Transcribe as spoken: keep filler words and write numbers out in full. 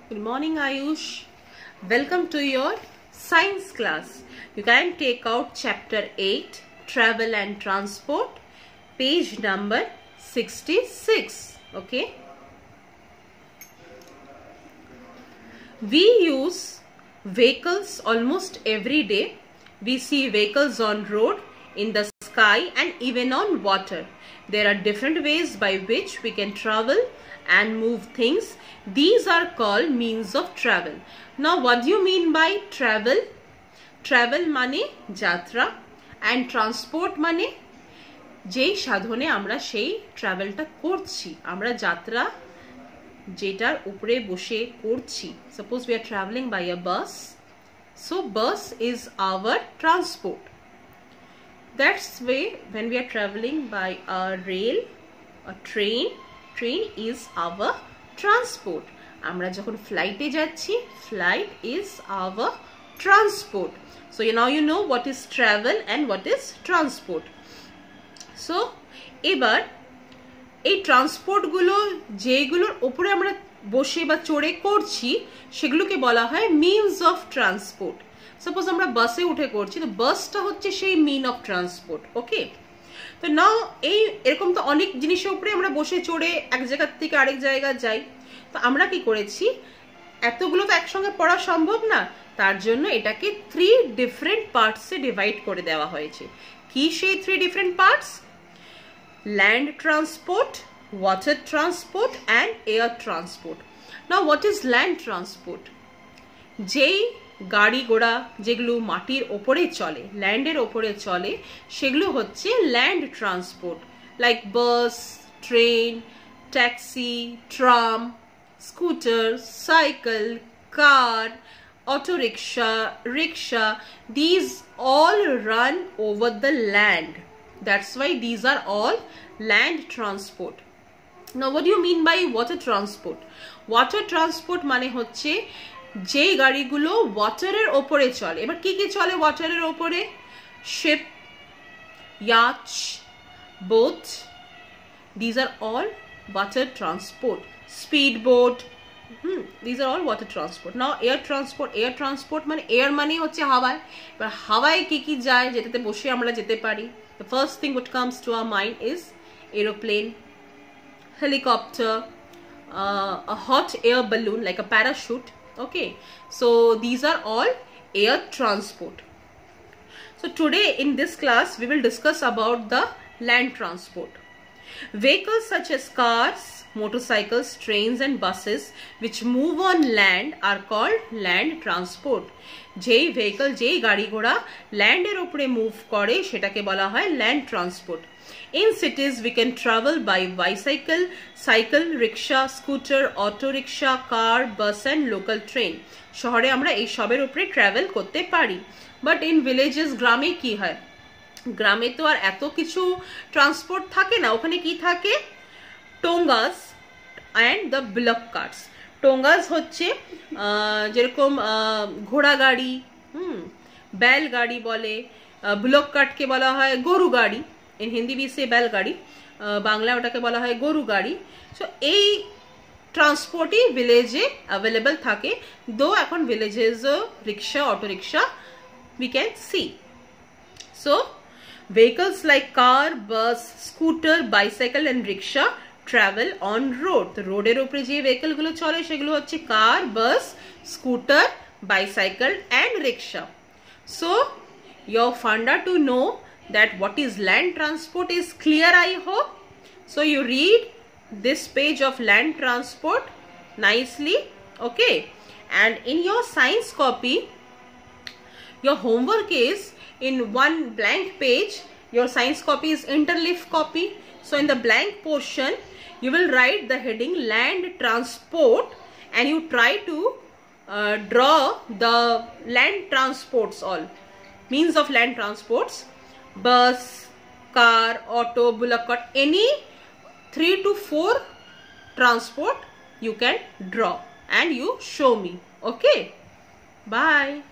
Good morning, Ayush. Welcome to your science class. You can take out chapter eight, Travel and Transport, page number sixty-six. Okay. We use vehicles almost every day. We see vehicles on road, in the sky, and even on water. There are different ways by which we can travel and move things. These are called means of travel. Now, what do you mean by travel? Travel mane jatra and transport mane যেই সাধনে আমরা সেই ট্রাভেলটা করছি, আমরা যাত্রা যেটার উপরে বসে করছি. Suppose we are traveling by a bus. So bus is our transport. That's way when we are traveling by a rail, a train, train is our transport. আমরা যখন ফ্লাইটে যাচ্ছি, flight is our transport. So you now you know what is travel and what is transport. So এবার এই transport গুলো যেগুলোর উপরে আমরা বসে বা চড়ে করছি সেগুলোকে বলা হয় মিনস অফ ট্রান্সপোর্ট. সাপোজ আমরা বাসে উঠে করছি, তো বাসটা হচ্ছে সেই মিন অফ ট্রান্সপোর্ট. ওকে, তো নাও এই এরকম তো অনেক জিনিসের উপরে আমরা বসে চড়ে এক জায়গা থেকে আরেক জায়গা যাই. তো আমরা কি করেছি, এতগুলো তো একসঙ্গে পড়া সম্ভব না, তার জন্য এটাকে থ্রি ডিফারেন্ট পার্টসে ডিভাইড করে দেওয়া হয়েছে. কি সেই three different parts? Land transport, water transport and air transport. Now what is land transport? যেই গাড়ি ঘোড়া যেগুলো মাটির ওপরে চলে, ল্যান্ডের ওপরে চলে, সেগুলো হচ্ছে land transport. Like bus, train, taxi, tram, scooter, cycle, car, auto rickshaw, rickshaw, these all run over the land. That's why these are all land transport. Now what do you mean by water transport? Water transport মানে হচ্ছে যে গাড়িগুলো ওয়াটারের ওপরে চলে. এবার কি কি চলে ওয়াটারের ওপরে? Ship, yacht, boat, these are all water transport. Speedboat, Hmm, these are all water transport. Now air transport, air transport মানে air মানে হচ্ছে হাওয়ায়. এবার হাওয়ায় কি কি যায় যেটাতে বসে আমরা যেতে পারি? The first thing what comes to our mind is aeroplane, helicopter, uh, a hot air balloon like a parachute. Okay, so these are all air transport. So today in this class we will discuss about the land transport. Vehicles such as cars, motorcycles, trains and buses which move on land are called land transport. যেই vehicle, যেই গাড়ি ঘোড়া ল্যান্ডের উপরে move করে সেটাকে বলা হয় land transport. In cities we can travel by bicycle, cycle, rickshaw, scooter, auto rickshaw, car, bus and local train. শহরে আমরা এই সবের উপরে ট্রাভেল করতে পারি. But in villages, গ্রামে কি হয়? গ্রামে তো আর এত কিছু ট্রান্সপোর্ট থাকে না. ওখানে কি থাকে? Tongas and the bullock carts. Tongas হচ্ছে যেরকম ঘোড়া গাড়ি, হুম बैल গাড়ি বলে, বুলক কার্টকে বলা হয় গরু গাড়ি. ইন হিন্দি বি সে बैल গাড়ি, বাংলা ওটাকে বলা হয় গরু গাড়ি. সো এই ট্রান্সপোর্টই ভিলেজে অ্যাভেলেবল থাকে. দো এখন ভিলেজেসও rickshaw, auto rickshaw we can see. So vehicles like car, bus, scooter, bicycle and rickshaw travel on road. The road এর উপরে যে vehicle গুলো চলে সেগুলো হচ্ছে car, bus, scooter, bicycle and rickshaw. So your funda to know that what is land transport is clear, I hope. So you read this page of land transport nicely. Okay, and in your science copy your homework is in one blank page. Your science copy is interleaf copy. So in the blank portion you will write the heading land transport and you try to uh, draw the land transports, all means of land transports: bus, car, auto, bullock cart, any three to four transport you can draw and you show me. Okay, bye.